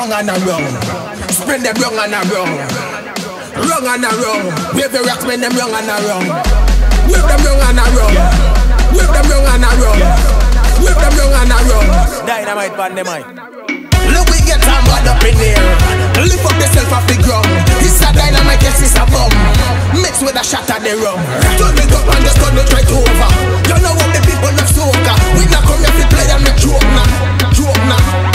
wrong and a wrong. Spin them wrong and a wrong. Wrong and a wrong. Wave the rocks, spin them wrong and a wrong. Wave them wrong and a wrong. Wave them wrong and a wrong. Wave them wrong and a wrong. Dynamite, pandemite. Look, we get some bad up in here. Lift up yourself off the ground. It's a dynamite, yes, it's a bomb. Mix with a shot at the rum. Turn it up and just turn it right over. You know what the people love soca. We not come here to play and make joke now. Joke now.